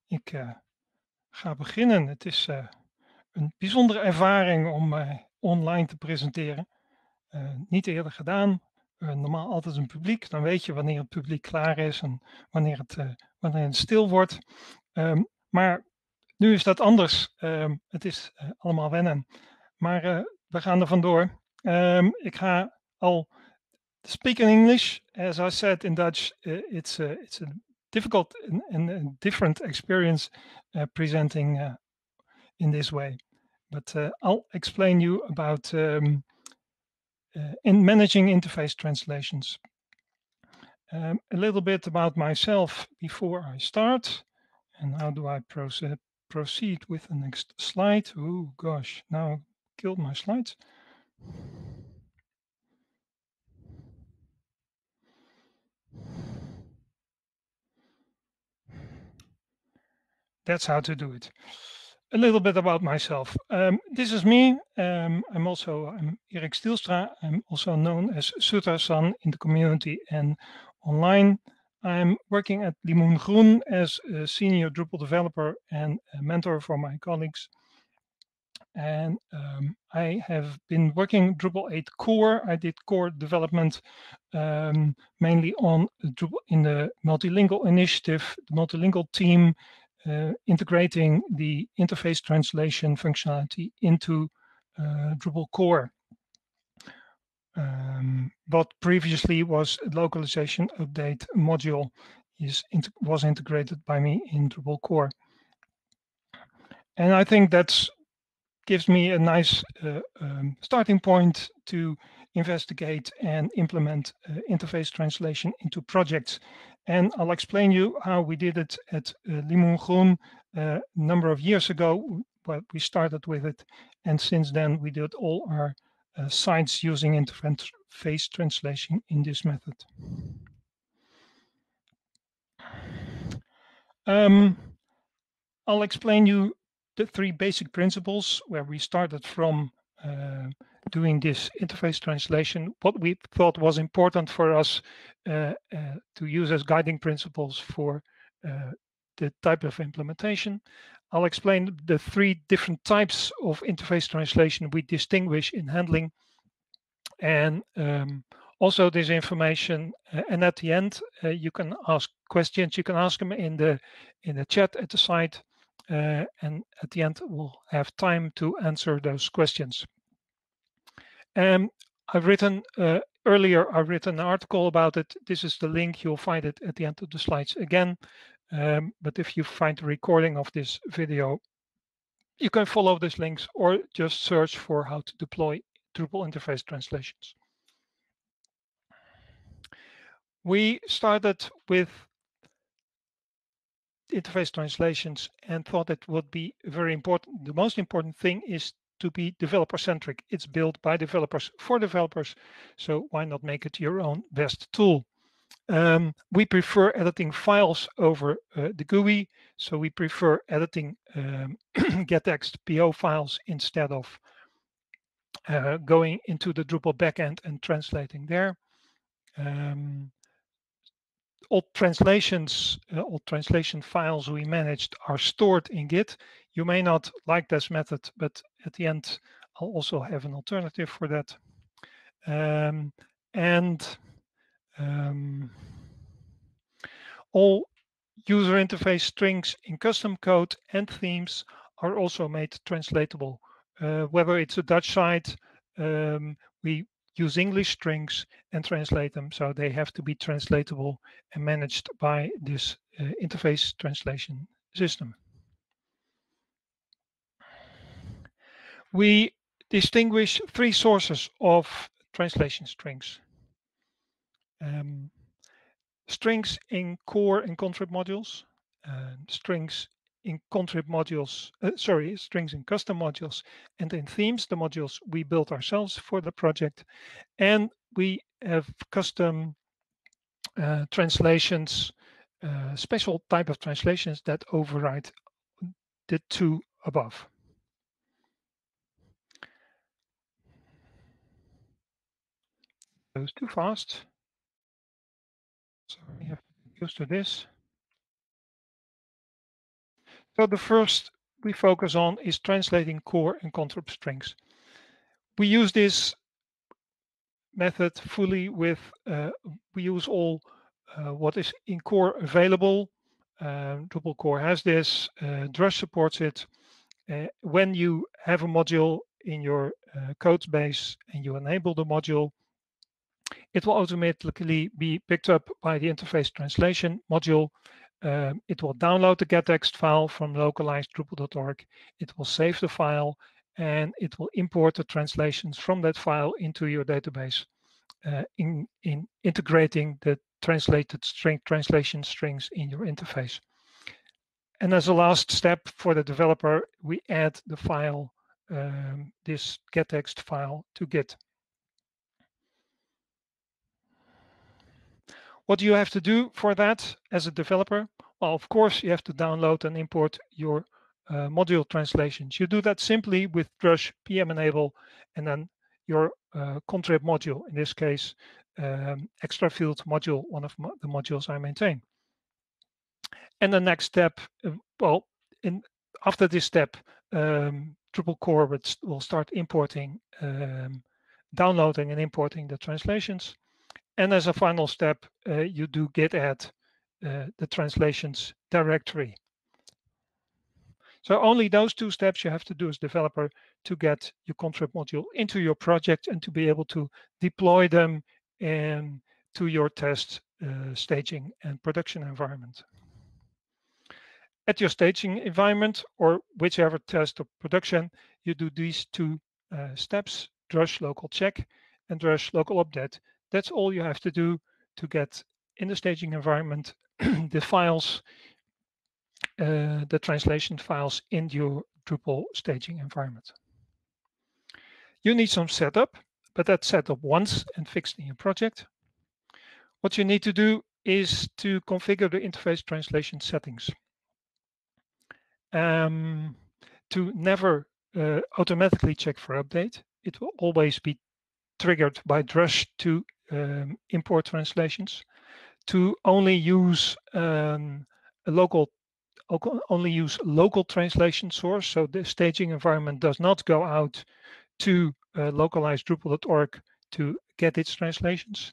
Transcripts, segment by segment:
Ik ga beginnen. Het is een bijzondere ervaring om online te presenteren. Niet eerder gedaan. Normaal altijd een publiek. Dan weet je wanneer het publiek klaar is en wanneer het stil wordt. Maar nu is dat anders. Het is allemaal wennen. Maar we gaan er vandoor. Ik ga al speak in English. As I said in Dutch, it's a difficult and a different experience presenting in this way. But I'll explain you about in managing interface translations. A little bit about myself before I start, and how do I proceed with the next slide. Oh gosh, now I killed my slides. That's how to do it. A little bit about myself. This is me. I'm Erik Stielstra. I'm also known as Sutra-san in the community and online. I'm working at Limoen Groen as a senior Drupal developer and a mentor for my colleagues. And I have been working Drupal 8 core. I did core development mainly on Drupal in the multilingual initiative, the multilingual team, integrating the interface translation functionality into Drupal core. What previously was a localization update module was integrated by me in Drupal core. And I think that's gives me a nice starting point to investigate and implement interface translation into projects. And I'll explain you how we did it at Limoen Groen a number of years ago, but we started with it. And since then, we did all our sites using interface translation in this method. I'll explain you the three basic principles where we started from doing this interface translation, what we thought was important for us to use as guiding principles for the type of implementation. I'll explain the three different types of interface translation we distinguish in handling, and also this information. And at the end, you can ask questions. You can ask them in the chat at the site. And at the end, we'll have time to answer those questions. I've written earlier, I've written an article about it. This is the link. You'll find it at the end of the slides again. But if you find the recording of this video, you can follow these links or just search for how to deploy Drupal interface translations. We started with interface translations and thought it would be very important. The most important thing is to be developer-centric. It's built by developers for developers, so why not make it your own best tool? We prefer editing files over the GUI, so we prefer editing gettext PO files instead of going into the Drupal backend and translating there. All translation files we managed are stored in Git. You may not like this method, but at the end, I'll also have an alternative for that. All user interface strings in custom code and themes are also made translatable. Whether it's a Dutch site, we use English strings and translate them, so they have to be translatable and managed by this interface translation system. We distinguish three sources of translation strings. Strings in core and contrib modules, strings in contrib modules, strings in custom modules, and in themes, the modules we built ourselves for the project. And we have custom translations, special type of translations that override the two above. Goes too fast. So we have to get used to this. So the first we focus on is translating core and contrib strings. We use this method fully with, we use all what is in core available. Drupal core has this, Drush supports it. When you have a module in your code base and you enable the module, it will automatically be picked up by the interface translation module. It will download the gettext file from localized Drupal.org. It will save the file and it will import the translations from that file into your database, in integrating the translated translation strings in your interface. And as a last step for the developer, we add the file, this gettext file to Git. What do you have to do for that as a developer? Well, of course, you have to download and import your module translations. You do that simply with Drush PM enable and then your contrib module, in this case, extra field module, one of the modules I maintain. And the next step, after this step, Drupal core will start importing, downloading and importing the translations. And as a final step, you do git add the translations directory. So only those two steps you have to do as developer to get your contrib module into your project and to be able to deploy them to your test, staging and production environment. At your staging environment or whichever test or production, you do these two steps, Drush local check and Drush local update. That's all you have to do to get in the staging environment the files, the translation files in your Drupal staging environment. You need some setup, but that's set up once and fixed in your project. What you need to do is to configure the interface translation settings. To never automatically check for update. It will always be triggered by Drush to import translations. To only use local translation source, so the staging environment does not go out to localized Drupal.org to get its translations.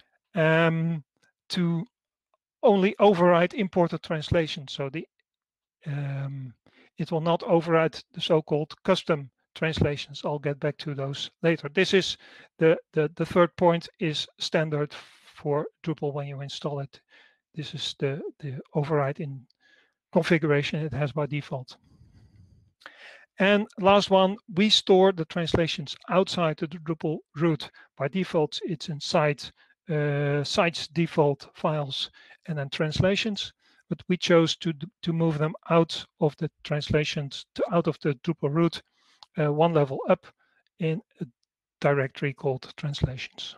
To only override imported translations, so it will not override the so-called custom translations. I'll get back to those later. This is the third point is standard for Drupal when you install it. This is the override in configuration it has by default. And last one, we store the translations outside the Drupal root. By default, it's inside sites default files and then translations. But we chose to move them out of the translations, out of the Drupal root, one level up in a directory called translations.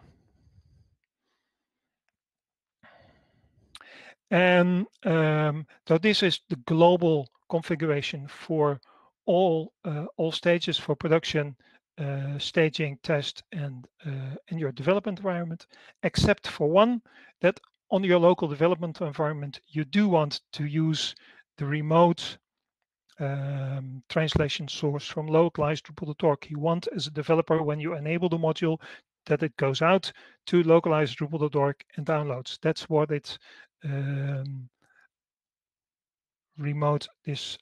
And so this is the global configuration for all stages for production, staging, test, and your development environment, except for one, that on your local development environment, you do want to use the remote translation source from localized Drupal.org. You want, as a developer, when you enable the module, that it goes out to localized Drupal.org and downloads. That's what it's remote, this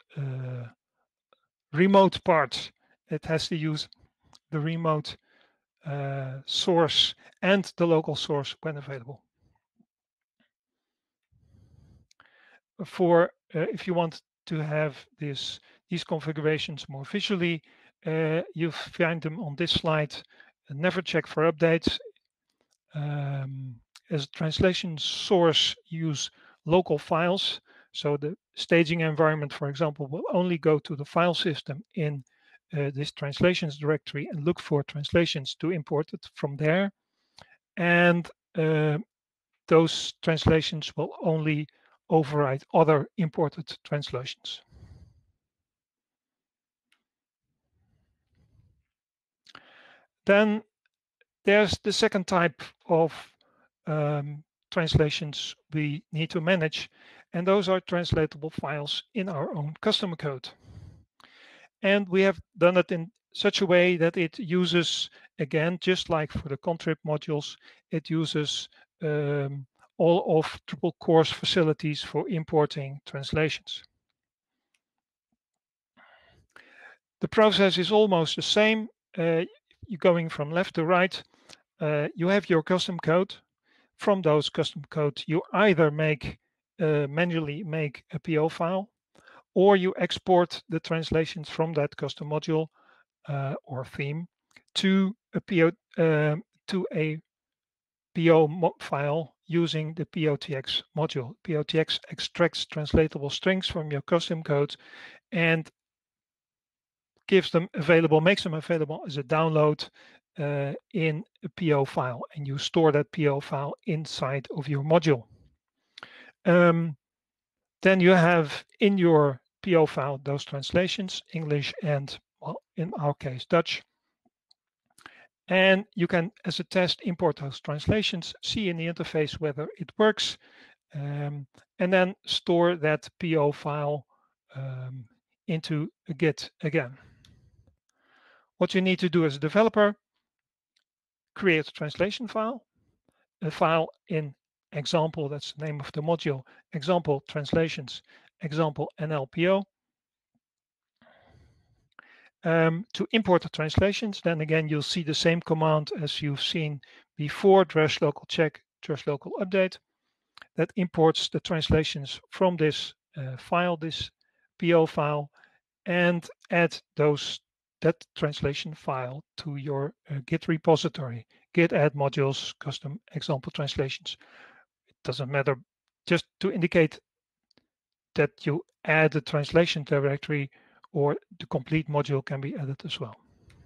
remote part. It has to use the remote source and the local source when available. For if you want to have these configurations more visually, you find them on this slide. Never check for updates. As a translation source, use local files. So the staging environment, for example, will only go to the file system in this translations directory and look for translations to import it from there. And those translations will only override other imported translations. Then there's the second type of translations we need to manage, And those are translatable files in our own custom code. And we have done it in such a way that it uses, again, just like for the Contrib modules, it uses all of Drupal core's facilities for importing translations. The process is almost the same. You're going from left to right. You have your custom code. From those custom code, you either manually make a PO file, or you export the translations from that custom module or theme to a PO file using the POTX module. POTX extracts translatable strings from your custom code and makes them available as a download in a PO file, and you store that PO file inside of your module. Then you have in your PO file those translations, English and, well, in our case, Dutch. And you can, as a test, import those translations, see in the interface whether it works, and then store that PO file into a Git again. What you need to do as a developer, create a translation file, a file in example, that's the name of the module, example translations, example NLPO. To import the translations, then again, you'll see the same command as you've seen before, /local check, /local update. That imports the translations from this file, this PO file, and add that translation file to your Git repository. Git add modules, custom example translations. It doesn't matter, just to indicate that you add the translation directory, or the complete module can be added as well.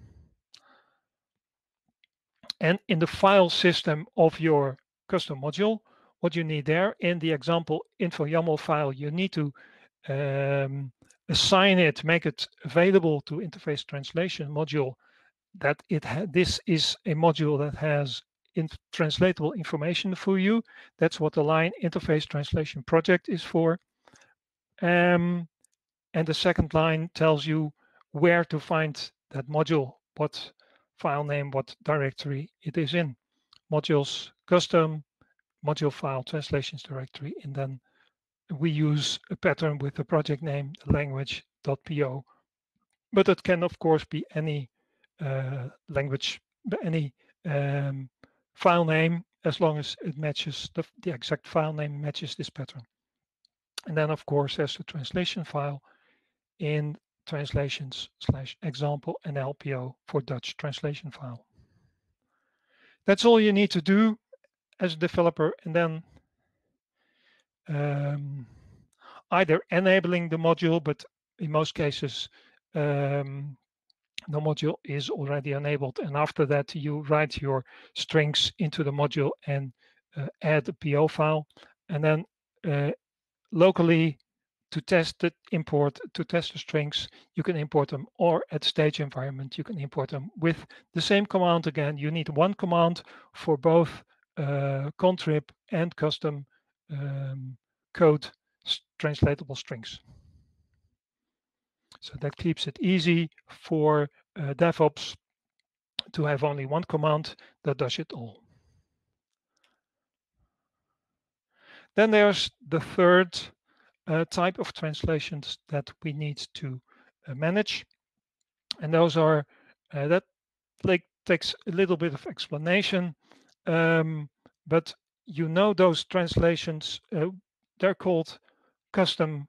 And in the file system of your custom module, what you need there in the example info YAML file, you need to assign it, make it available to interface translation module, that this is a module that has translatable information for you. That's what the line interface translation project is for. And the second line tells you where to find that module, what file name, what directory it is in. Modules, custom, module file, translations directory, and then we use a pattern with the project name, language.po. But it can, of course, be any language, any file name, as long as it matches the exact file name matches this pattern. And then, of course, there's the translation file in translations/example NLPO for Dutch translation file. That's all you need to do as a developer, and then either enabling the module, but in most cases the module is already enabled, and after that you write your strings into the module and add a PO file, and then locally to test the strings, you can import them, or at stage environment you can import them with the same command again. You need one command for both Contrib and custom code translatable strings. So that keeps it easy for DevOps to have only one command that does it all. Then there's the third type of translations that we need to manage, and those are that takes a little bit of explanation, but you know those translations, they're called custom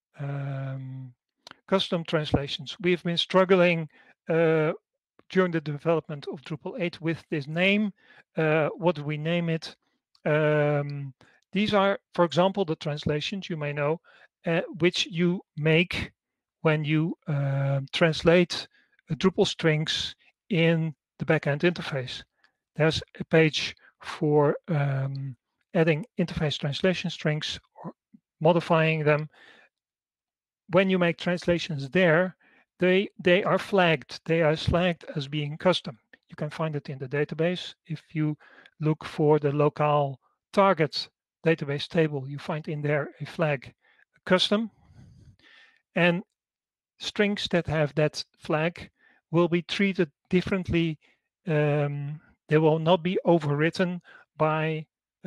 translations. We've been struggling during the development of Drupal 8 with this name. What do we name it? These are, for example, the translations you may know, which you make when you translate Drupal strings in the backend interface. There's a page for adding interface translation strings or modifying them. When you make translations there, they are flagged. They are flagged as being custom. You can find it in the database if you look for the local target database table, you find in there a flag custom, and strings that have that flag will be treated differently. They will not be overwritten by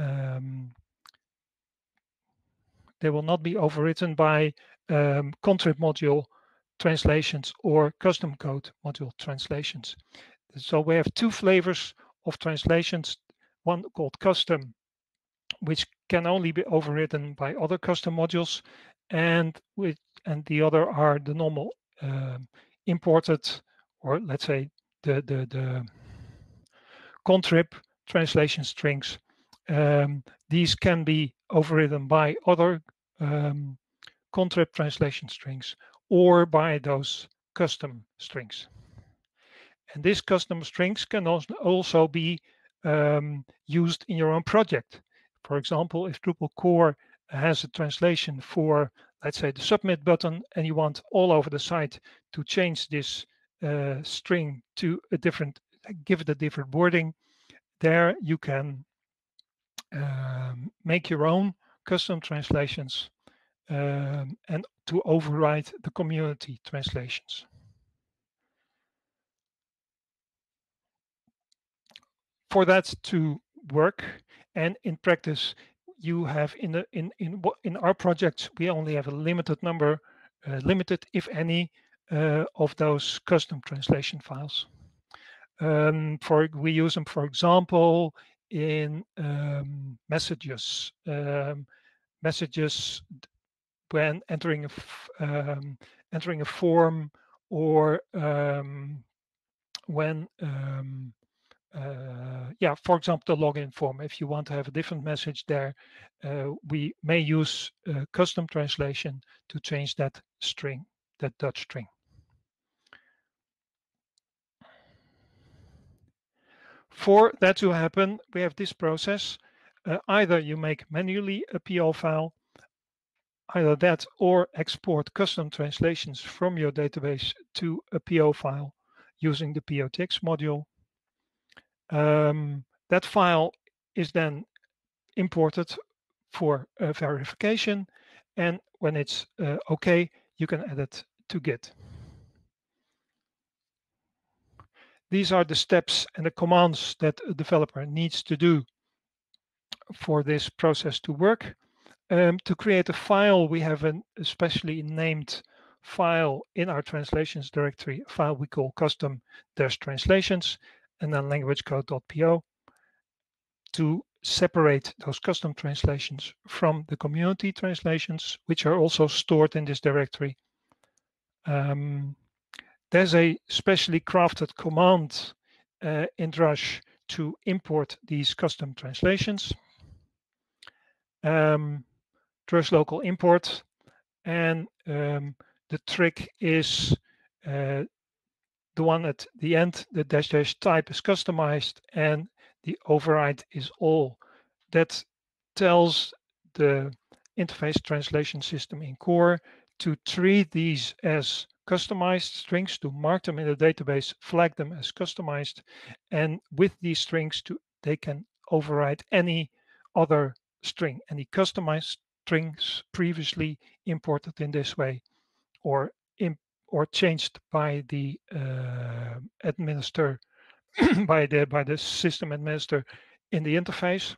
contrib module translations or custom code module translations. So we have two flavors of translations, one called custom, which can only be overridden by other custom modules, and the other are the normal imported, or let's say the contrib translation strings. These can be overridden by other contrib translation strings or by those custom strings. And these custom strings can also be used in your own project. For example, if Drupal core has a translation for, let's say, the submit button, and you want all over the site to change this string to a different, give it a different wording, there you can make your own custom translations and to override the community translations. For that to work, and in practice, you have in our projects, we only have a limited number, limited if any, of those custom translation files. We use them, for example, in messages when entering a form, or when for example, the login form. If you want to have a different message there, we may use custom translation to change that string, that Dutch string. For that to happen, we have this process. Either you make manually a PO file, either that, or export custom translations from your database to a PO file using the POTX module. That file is then imported for verification, and when it's okay, you can add it to Git. These are the steps and the commands that a developer needs to do for this process to work. To create a file, we have an especially named file in our translations directory, a file we call custom-translations, and then languagecode.po to separate those custom translations from the community translations, which are also stored in this directory. There's a specially crafted command in Drush to import these custom translations. Drush local import, and the trick is the one at the end, the -- type is customized and the override is all. That tells the interface translation system in core to treat these as customized strings, to mark them in the database, flag them as customized, and with these strings they can override any other string, any customized strings previously imported in this way, or changed by the administrator by the system administrator in the interface.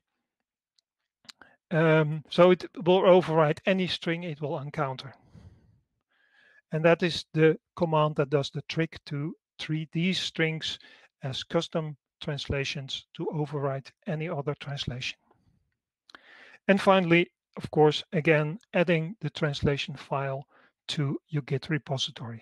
So it will override any string it will encounter. And that is the command that does the trick to treat these strings as custom translations to override any other translation. And finally, of course, again, adding the translation file to your Git repository.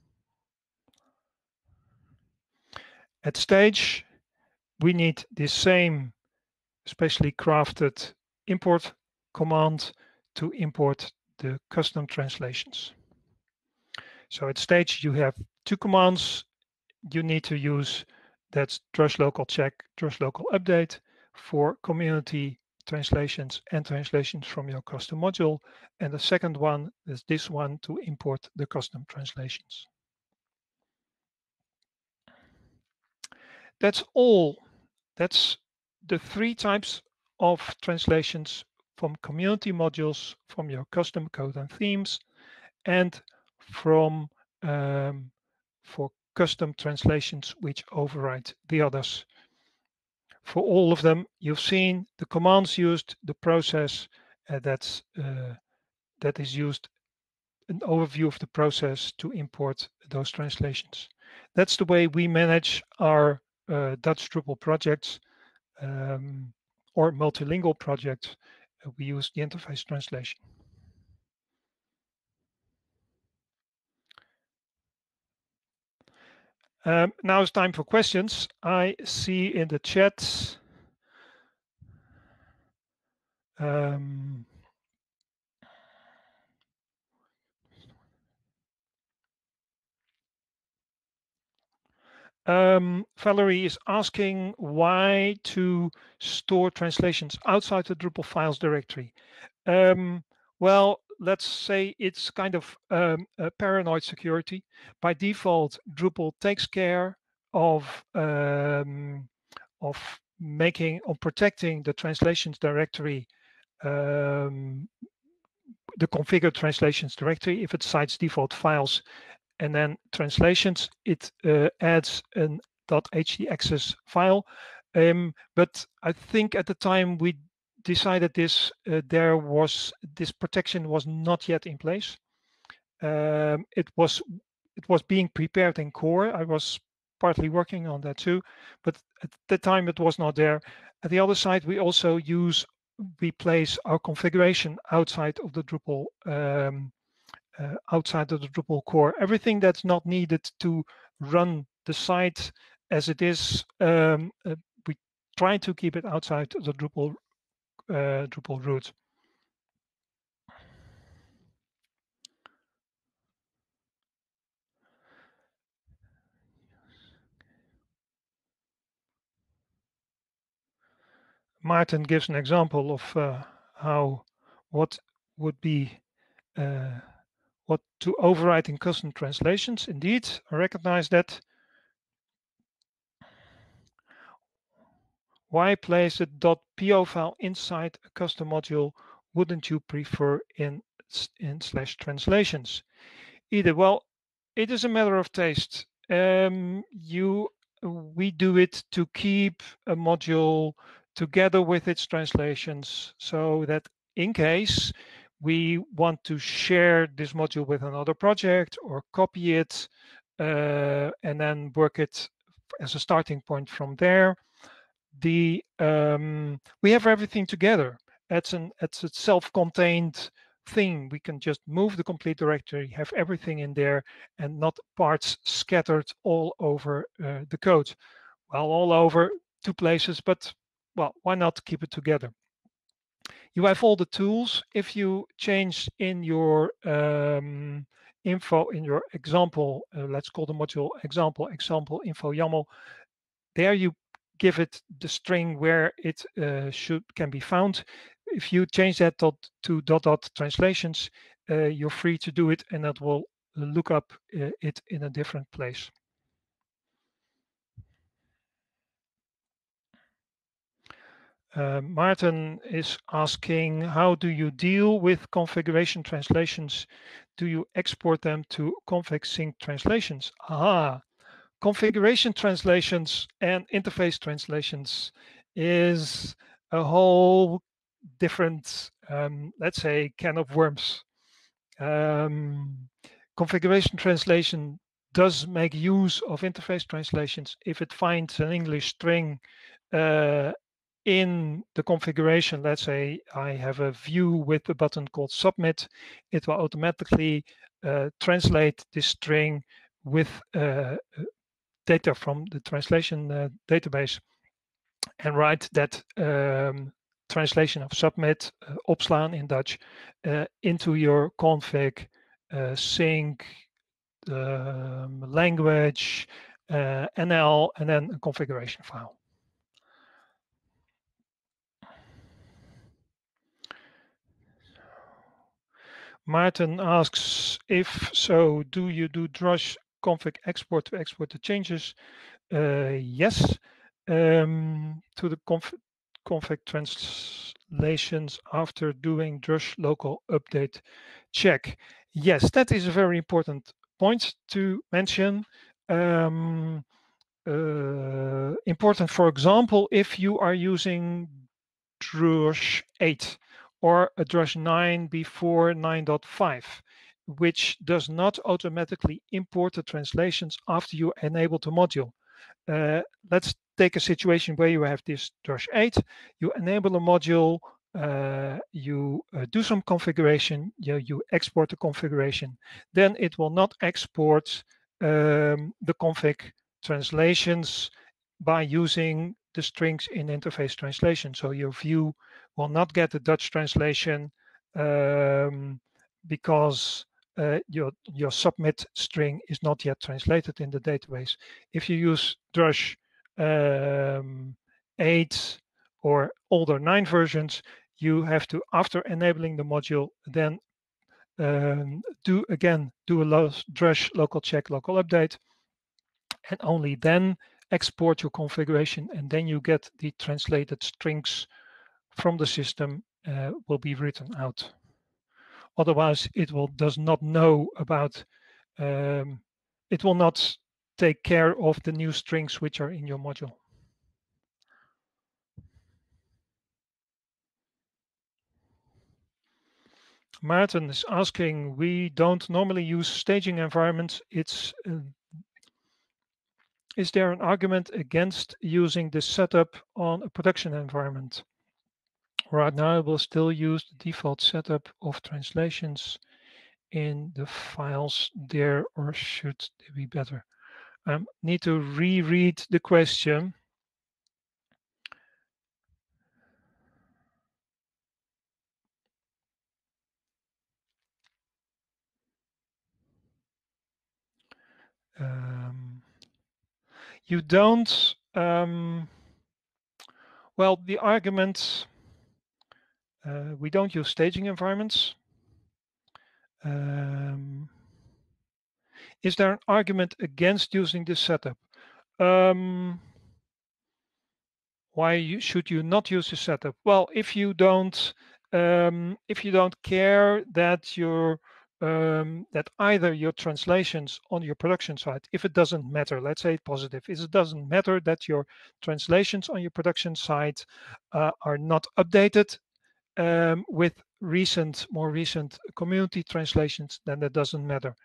At stage, we need the same specially crafted import command to import the custom translations. So at stage, you have two commands you need to use. That's drush local check, drush local update for community translations and translations from your custom module. And the second one is this one to import the custom translations. That's all. That's the three types of translations from community modules, from your custom code and themes, and from for custom translations which override the others. For all of them, you've seen the commands used, the process that is used, an overview of the process to import those translations. That's the way we manage our Dutch Drupal projects or multilingual projects. We use the interface translation. Now it's time for questions. I see in the chat Valerie is asking why to store translations outside the Drupal files directory. Well, let's say it's kind of a paranoid security. By default, Drupal takes care of protecting the translations directory, the configured translations directory. If it cites default files and then translations, it adds an .htaccess file. But I think at the time we decided this, this protection was not yet in place. It was being prepared in core. I was partly working on that too, but at the time it was not there. At the other side, we place our configuration outside of the Drupal core. Everything that's not needed to run the site as it is, we try to keep it outside the Drupal root. Martin gives an example of what would be what to override in custom translations. Indeed, I recognize that. Why place a .po file inside a custom module? Wouldn't you prefer in /translations? Either. Well, it is a matter of taste. We do it to keep a module together with its translations, so that in case we want to share this module with another project or copy it and then work it as a starting point from there, we have everything together. It's a self-contained thing. We can just move the complete directory, have everything in there, and not parts scattered all over the code. Well, all over 2 places, but well, why not keep it together? You have all the tools. If you change in your info, in your example, let's call the module example info YAML, there you give it the string where it can be found. If you change that to ..translations, you're free to do it, and that will look up it in a different place. Martin is asking, how do you deal with configuration translations? Do you export them to config sync translations? Aha, configuration translations and interface translations is a whole different, let's say, can of worms. Configuration translation does make use of interface translations. If it finds an English string in the configuration, let's say I have a view with a button called submit, it will automatically translate this string with data from the translation database and write that translation of submit, opslaan in Dutch, into your config, sync, language, NL, and then a configuration file. Martin asks, if so, do you do drush config export to export the changes? Yes. To the config translations after doing drush local update check. Yes, that is a very important point to mention. Important, for example, if you are using drush 8 or a drush 9 before 9.5, which does not automatically import the translations after you enable the module. Let's take a situation where you have this drush 8, you enable a module, you do some configuration, you export the configuration, then it will not export the config translations by using the strings in interface translation. So your view will not get the Dutch translation because your submit string is not yet translated in the database. If you use drush 8 or older 9 versions, you have to, after enabling the module, then do a drush local check local update, and only then export your configuration, and then you get the translated strings from the system will be written out. Otherwise, it does not know about, it will not take care of the new strings which are in your module. Martin is asking, we don't normally use staging environments. Is there an argument against using this setup on a production environment? Right now, I will still use the default setup of translations in the files there, or should they be better? Need to reread the question. You don't, well, the argument, we don't use staging environments. Is there an argument against using this setup? Why should you not use this setup? Well, if you don't care that that either your translations on your production side, if it doesn't matter, let's say it positive, if it doesn't matter that your translations on your production side are not updated with more recent community translations, then that doesn't matter.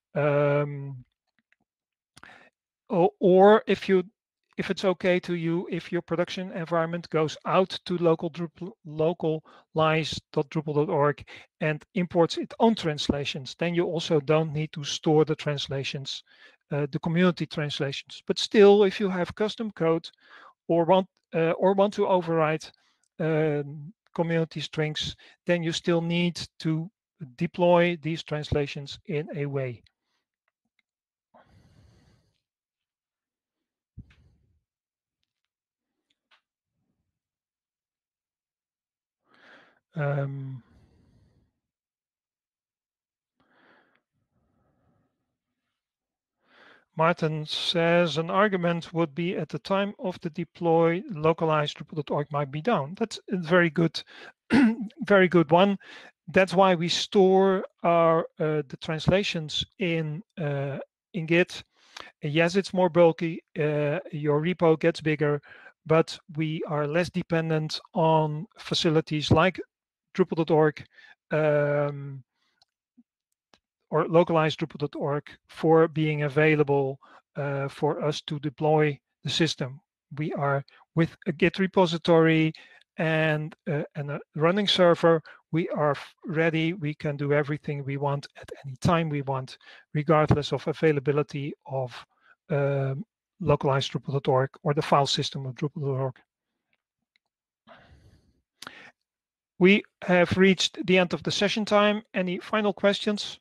Or if it's okay to you, if your production environment goes out to localize.drupal.org and imports its own translations, then you also don't need to store the translations, the community translations. But still, if you have custom code or want to override community strings, then you still need to deploy these translations in a way. Martin says an argument would be at the time of the deploy, localized Drupal.org might be down. That's a very good, very good one. That's why we store our the translations in Git. Yes, it's more bulky. Your repo gets bigger, but we are less dependent on facilities like Drupal.org or localized Drupal.org for being available for us to deploy the system. We are with a Git repository and a running server. We are ready. We can do everything we want at any time we want, regardless of availability of localized Drupal.org or the file system of Drupal.org. We have reached the end of the session time. Any final questions?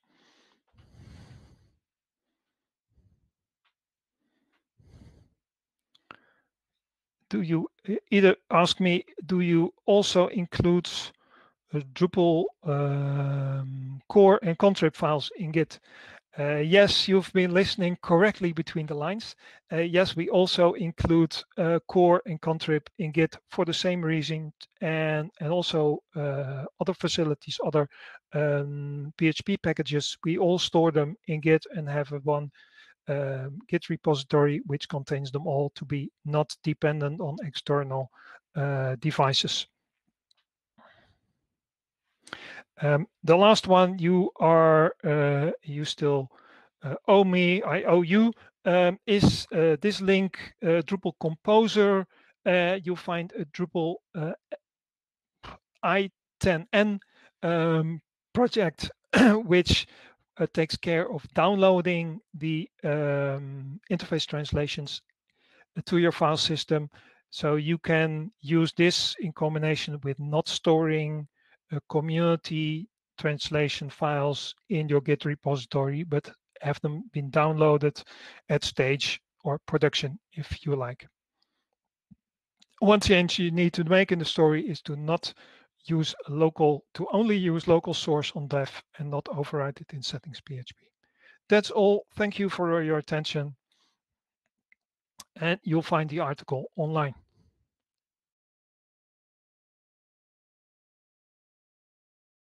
Do you either ask me, do you also include Drupal core and contrib files in Git? Yes, you've been listening correctly between the lines. Yes, we also include core and contrib in Git for the same reason, and also other facilities, other PHP packages. We all store them in Git and have a one Git repository which contains them all to be not dependent on external devices. The last one, you still owe me, I owe you, is this link, Drupal Composer. You'll find a Drupal i10n project which takes care of downloading the interface translations to your file system. So you can use this in combination with not storing community translation files in your Git repository, but have them been downloaded at stage or production if you like. One change you need to make in the story is to only use local source on dev and not override it in settings PHP. That's all. Thank you for your attention. And you'll find the article online.